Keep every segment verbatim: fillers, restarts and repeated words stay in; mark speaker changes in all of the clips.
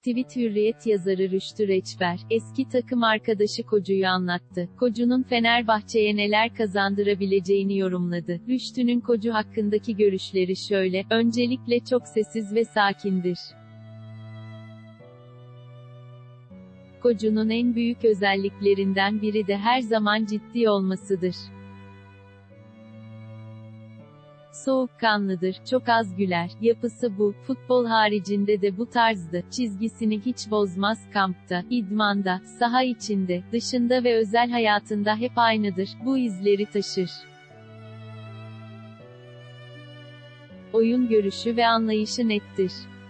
Speaker 1: Tweet Hürriyet yazarı Rüştü Reçber, eski takım arkadaşı Kocu'yu anlattı. Kocu'nun Fenerbahçe'ye neler kazandırabileceğini yorumladı. Rüştü'nün Kocu hakkındaki görüşleri şöyle: öncelikle çok sessiz ve sakindir. Kocu'nun en büyük özelliklerinden biri de her zaman ciddi olmasıdır. Soğukkanlıdır, çok az güler, yapısı bu, futbol haricinde de bu tarzdı, çizgisini hiç bozmaz, kampta, idmanda, saha içinde, dışında ve özel hayatında hep aynıdır, bu izleri taşır. Oyun görüşü ve anlayışı nettir.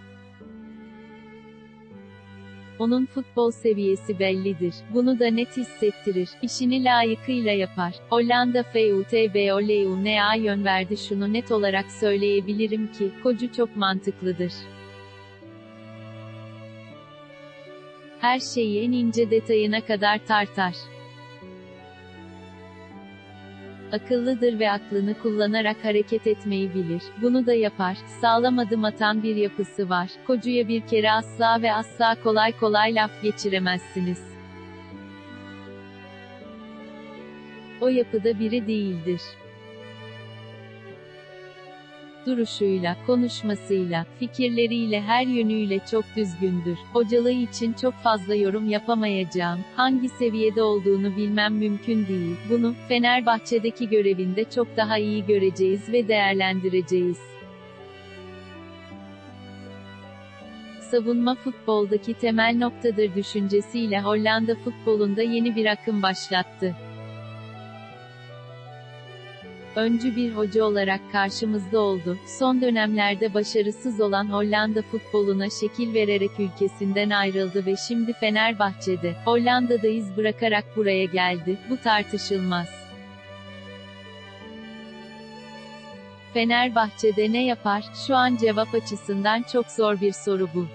Speaker 1: Onun futbol seviyesi bellidir. Bunu da net hissettirir. İşini layıkıyla yapar. Hollanda FUTBOLUN'a yön verdi. Şunu net olarak söyleyebilirim ki, Kocu çok mantıklıdır. Her şeyi en ince detayına kadar tartar. Akıllıdır ve aklını kullanarak hareket etmeyi bilir. Bunu da yapar. Sağlam adım atan bir yapısı var. Kocu'ya bir kere asla ve asla kolay kolay laf geçiremezsiniz. O yapıda biri değildir. Duruşuyla, konuşmasıyla, fikirleriyle her yönüyle çok düzgündür. Hocalığı için çok fazla yorum yapamayacağım. Hangi seviyede olduğunu bilmem mümkün değil. Bunu, Fenerbahçe'deki görevinde çok daha iyi göreceğiz ve değerlendireceğiz. Savunma futboldaki temel noktadır düşüncesiyle Hollanda futbolunda yeni bir akım başlattı. Öncü bir hoca olarak karşımızda oldu. Son dönemlerde başarısız olan Hollanda futboluna şekil vererek ülkesinden ayrıldı ve şimdi Fenerbahçe'de, Hollanda'da iz bırakarak buraya geldi. Bu tartışılmaz. Fenerbahçe'de ne yapar? Şu an cevap açısından çok zor bir soru bu.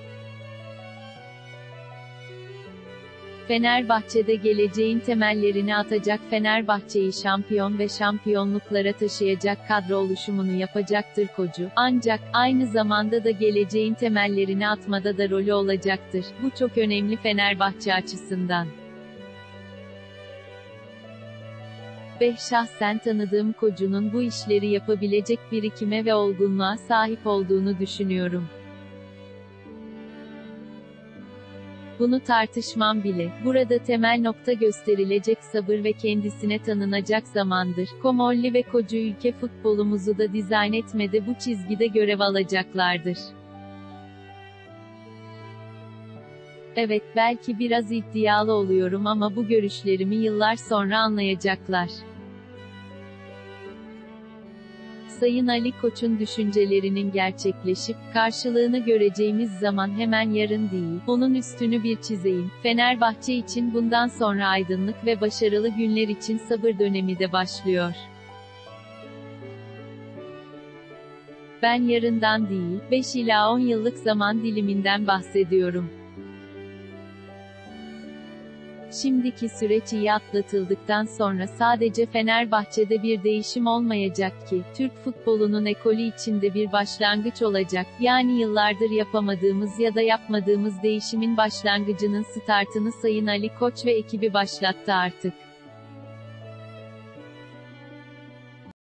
Speaker 1: Fenerbahçe'de geleceğin temellerini atacak, Fenerbahçe'yi şampiyon ve şampiyonluklara taşıyacak kadro oluşumunu yapacaktır Kocu. Ancak, aynı zamanda da geleceğin temellerini atmada da rolü olacaktır. Bu çok önemli Fenerbahçe açısından. Ve şahsen tanıdığım Kocu'nun bu işleri yapabilecek birikime ve olgunluğa sahip olduğunu düşünüyorum. Bunu tartışmam bile. Burada temel nokta gösterilecek sabır ve kendisine tanınacak zamandır. Komolli ve Kocu ülke futbolumuzu da dizayn etmede bu çizgide görev alacaklardır. Evet, belki biraz iddialı oluyorum ama bu görüşlerimi yıllar sonra anlayacaklar. Sayın Ali Koç'un düşüncelerinin gerçekleşip, karşılığını göreceğimiz zaman hemen yarın değil, onun üstünü bir çizeyim. Fenerbahçe için bundan sonra aydınlık ve başarılı günler için sabır dönemi de başlıyor. Ben yarından değil, beş ila on yıllık zaman diliminden bahsediyorum. Şimdiki süreç iyi atlatıldıktan sonra sadece Fenerbahçe'de bir değişim olmayacak ki, Türk futbolunun ekolü içinde bir başlangıç olacak, yani yıllardır yapamadığımız ya da yapmadığımız değişimin başlangıcının startını Sayın Ali Koç ve ekibi başlattı artık.